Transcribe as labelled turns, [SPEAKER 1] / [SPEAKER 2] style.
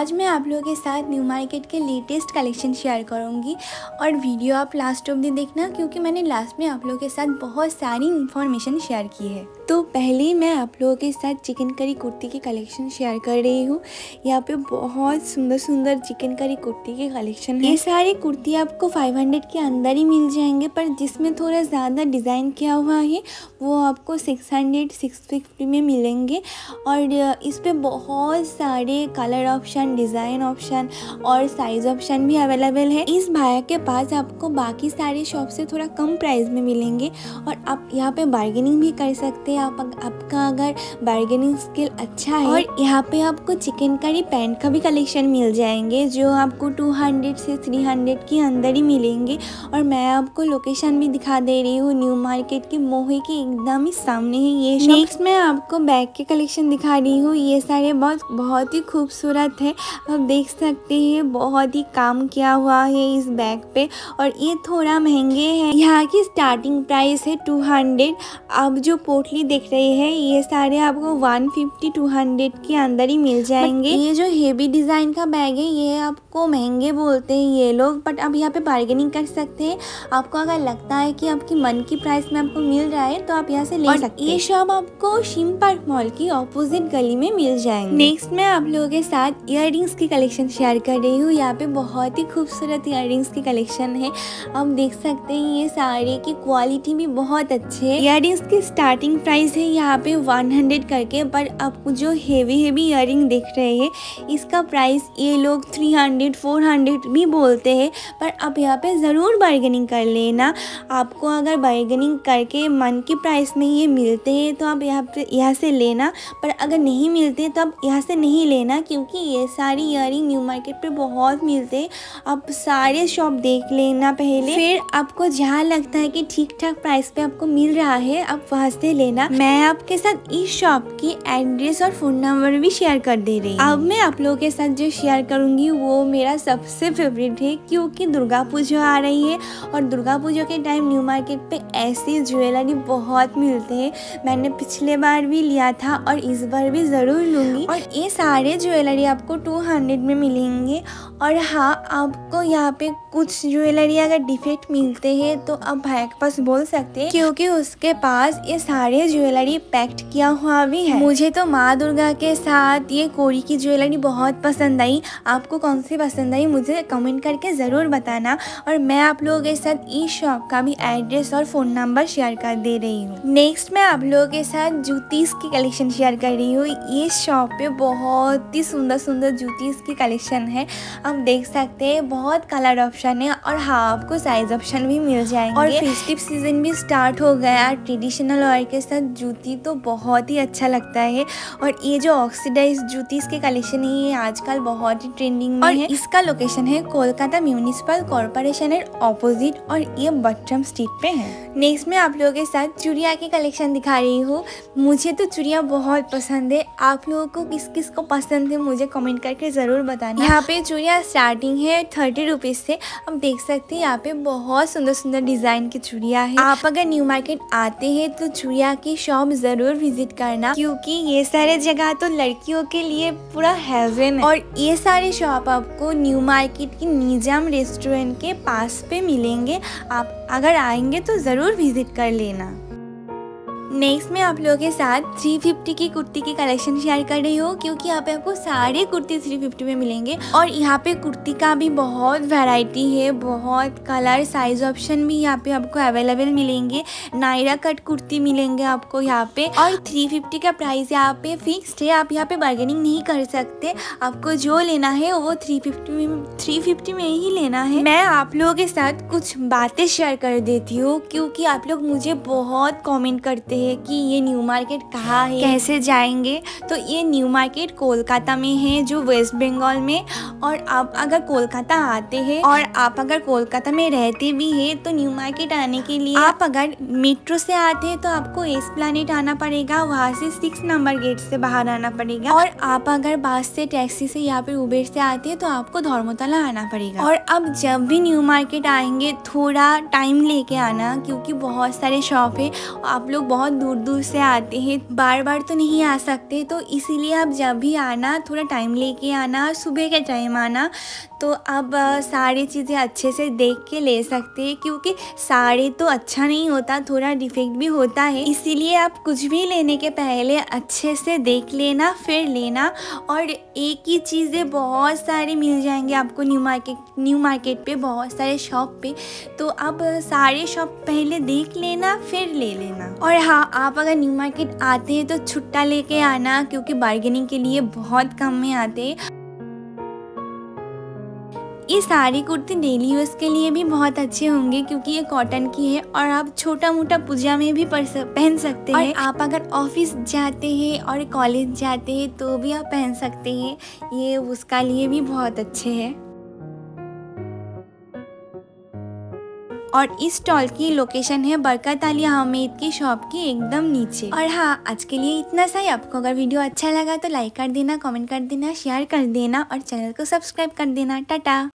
[SPEAKER 1] आज मैं आप लोगों के साथ न्यू मार्केट के लेटेस्ट कलेक्शन शेयर करूंगी और वीडियो आप लास्ट ऑफ दिन देखना क्योंकि मैंने लास्ट में आप लोगों के साथ बहुत सारी इन्फॉर्मेशन शेयर की है। तो पहले मैं आप लोगों के साथ चिकन करी कुर्ती की कलेक्शन शेयर कर रही हूँ। यहाँ पे बहुत सुंदर सुंदर चिकन करी कुर्ती के कलेक्शन है। ये सारी कुर्ती आपको 500 के अंदर ही मिल जाएंगे, पर जिसमें थोड़ा ज़्यादा डिज़ाइन किया हुआ है वो आपको 600-650 में मिलेंगे। और इस पे बहुत सारे कलर ऑप्शन, डिज़ाइन ऑप्शन और साइज़ ऑप्शन भी अवेलेबल है। इस भाई के पास आपको बाकी सारे शॉप से थोड़ा कम प्राइस में मिलेंगे और आप यहाँ पे बार्गेनिंग भी कर सकते हैं। आपका अगर बार्गेनिंग स्किल अच्छा है। और यहाँ पे आपको चिकन करी पैंट का भी कलेक्शन मिल जाएंगे जो आपको 200 से 300 के अंदर ही मिलेंगे। और मैं आपको लोकेशन भी दिखा दे रही हूँ, न्यू मार्केट के मोहे के एकदम ही सामने है ये शॉप। नेक्स्ट मैं आपको बैग के कलेक्शन दिखा रही हूँ। ये सारे बहुत ही खूबसूरत है, आप देख सकते हैं बहुत ही काम किया हुआ है इस बैग पे। और ये थोड़ा महंगे हैं, यहाँ की स्टार्टिंग प्राइस है 200। आप जो पोटली देख रहे हैं ये सारे आपको 150-200 के अंदर ही मिल जाएंगे। ये जो हेवी डिज़ाइन का बैग है ये आपको महंगे बोलते हैं ये लोग, बट आप यहाँ पे बार्गेनिंग कर सकते हैं। आपको अगर लगता है कि आपकी मन की प्राइस में आपको मिल रहा है तो आप यहाँ से ले सकते हैं। ये शॉप आपको शिम पार्क मॉल की ऑपोजिट गली में मिल जाएंगे। नेक्स्ट मैं आप लोगों के साथ इयररिंग्स की कलेक्शन शेयर कर रही हूँ। यहाँ पे बहुत ही खूबसूरत इयररिंग्स की कलेक्शन है, आप देख सकते हैं। ये साड़ी की क्वालिटी भी बहुत अच्छी है। इयररिंग्स की स्टार्टिंग प्राइस है यहाँ पे 100 करके, पर आप जो हेवी इयररिंग देख रहे हैं इसका प्राइस ये लोग 300-400 भी बोलते हैं। पर आप यहाँ पे ज़रूर बार्गेनिंग कर लेना। आपको अगर बार्गेनिंग करके मन की प्राइस में ये मिलते हैं तो आप यहाँ से लेना, पर अगर नहीं मिलते तो आप यहाँ से नहीं लेना क्योंकि ये सारी इयररिंग न्यू मार्केट पे बहुत मिलते हैं। आप सारे शॉप देख लेना पहले, फिर आपको जहाँ लगता है कि ठीक ठाक प्राइस पे आपको मिल रहा है आप वहाँ से लेना। मैं आपके साथ इस शॉप की एड्रेस और फ़ोन नंबर भी शेयर कर दे रही हूँ। अब मैं आप लोगों के साथ जो शेयर करूँगी वो मेरा सबसे फेवरेट है क्योंकि दुर्गा पूजा आ रही है और दुर्गा पूजा के टाइम न्यू मार्केट पे ऐसी ज्वेलरी बहुत मिलते हैं। मैंने पिछले बार भी लिया था और इस बार भी ज़रूर लूँगी। और ये सारे ज्वेलरी आपको 200 में मिलेंगे। और हाँ, आपको यहाँ पे कुछ ज्वेलरी अगर डिफेक्ट मिलते हैं तो आप भाई के पास बोल सकते हैं क्योंकि उसके पास ये सारे ज्वेलरी पैक्ड किया हुआ भी है। मुझे तो माँ दुर्गा के साथ ये कोरी की ज्वेलरी बहुत पसंद आई। आपको कौन सी पसंद आई मुझे कमेंट करके ज़रूर बताना। और मैं आप लोगों के साथ इस शॉप का भी एड्रेस और फ़ोन नंबर शेयर कर दे रही हूँ। नेक्स्ट मैं आप लोगों के साथ जूतीज़ की कलेक्शन शेयर कर रही हूँ। ये शॉप पे बहुत ही सुंदर सुंदर जूतीज़ की कलेक्शन है, आप देख सकते हैं। बहुत कलर ऑप्शन है और हाँ, आपको साइज ऑप्शन भी मिल जाएंगे। और फेस्टिव सीजन भी स्टार्ट हो गया, ट्रेडिशनल वेयर के साथ जूती तो बहुत ही अच्छा लगता है। और ये जो ऑक्सीडाइज जूतीज़ के कलेक्शन है ये आजकल बहुत ही ट्रेंडिंग में है। इसका लोकेशन है कोलकाता म्यूनिसिपल कॉर्पोरेशन ऑपोजिट और ये बटरम स्ट्रीट पे है। नेक्स्ट में आप लोगों के साथ चूड़िया की कलेक्शन दिखा रही हूँ। मुझे तो चूड़िया बहुत पसंद है, आप लोगों को किस किस को पसंद है मुझे कमेंट करके ज़रूर बताना। यहाँ पे चूड़िया स्टार्टिंग है 30 रुपीज़ से, आप देख सकते हैं। यहाँ पे बहुत सुंदर सुंदर डिज़ाइन की चूड़िया है। आप अगर न्यू मार्केट आते हैं तो चूड़िया की शॉप ज़रूर विजिट करना क्योंकि ये सारे जगह तो लड़कियों के लिए पूरा हेवन है। और ये सारे शॉप आपको न्यू मार्केट की निजाम रेस्टोरेंट के पास पे मिलेंगे। आप अगर आएंगे तो ज़रूर विजिट कर लेना। नेक्स्ट में आप लोगों के साथ 350 की कुर्ती की कलेक्शन शेयर कर रही हूँ क्योंकि यहाँ पे आपको सारे कुर्ती 350 में मिलेंगे। और यहाँ पे कुर्ती का भी बहुत वैरायटी है, बहुत कलर साइज ऑप्शन भी यहाँ पे आपको अवेलेबल मिलेंगे। नायरा कट कुर्ती मिलेंगे आपको यहाँ पे। और 350 का प्राइस यहाँ पे फिक्स्ड है, आप यहाँ पे बार्गेनिंग नहीं कर सकते। आपको जो लेना है वो 350 में ही लेना है। मैं आप लोगों के साथ कुछ बातें शेयर कर देती हूँ क्योंकि आप लोग मुझे बहुत कॉमेंट करते हैं कि ये न्यू मार्केट कहाँ है, कैसे जाएंगे। तो ये न्यू मार्केट कोलकाता में है जो वेस्ट बंगाल में। और आप अगर कोलकाता आते हैं और आप अगर कोलकाता में रहते भी हैं तो न्यू मार्केट आने के लिए आप अगर मेट्रो से आते हैं तो आपको एस्प्लैनेड आना पड़ेगा, वहाँ से 6 नंबर गेट से बाहर आना पड़ेगा। और आप अगर बस से, टैक्सी से या फिर उबेर से आते हैं तो आपको धर्मतला आना पड़ेगा। और अब जब भी न्यू मार्केट आएंगे थोड़ा टाइम लेके आना क्योंकि बहुत सारे शॉप है, आप लोग बहुत बहुत दूर दूर से आते हैं, बार बार तो नहीं आ सकते, तो इसीलिए आप जब भी आना थोड़ा टाइम लेके आना, सुबह के टाइम आना, तो आप सारी चीज़ें अच्छे से देख के ले सकते हैं, क्योंकि सारे तो अच्छा नहीं होता, थोड़ा डिफेक्ट भी होता है। इसीलिए आप कुछ भी लेने के पहले अच्छे से देख लेना फिर लेना। और एक ही चीज़ें बहुत सारे मिल जाएंगे आपको न्यू मार्केट पे, बहुत सारे शॉप पे, तो आप सारे शॉप पहले देख लेना फिर ले लेना। और हाँ, आप अगर न्यू मार्केट आते हैं तो छुट्टा लेके आना, क्योंकि बार्गेनिंग के लिए बहुत कम में आते हैं। ये सारी कुर्ती डेली यूज़ के लिए भी बहुत अच्छे होंगे, क्योंकि ये कॉटन की है और आप छोटा मोटा पूजा में भी पहन सकते हैं। और आप अगर ऑफिस जाते हैं और कॉलेज जाते हैं तो भी आप पहन सकते हैं, ये उसका लिए भी बहुत अच्छे हैं। और इस स्टॉल की लोकेशन है बरकत अली अहमेद की शॉप की एकदम नीचे। और हाँ, आज के लिए इतना सा ही। आपको अगर वीडियो अच्छा लगा तो लाइक कर देना, कमेंट कर देना, शेयर कर देना और चैनल को सब्सक्राइब कर देना। टाटा।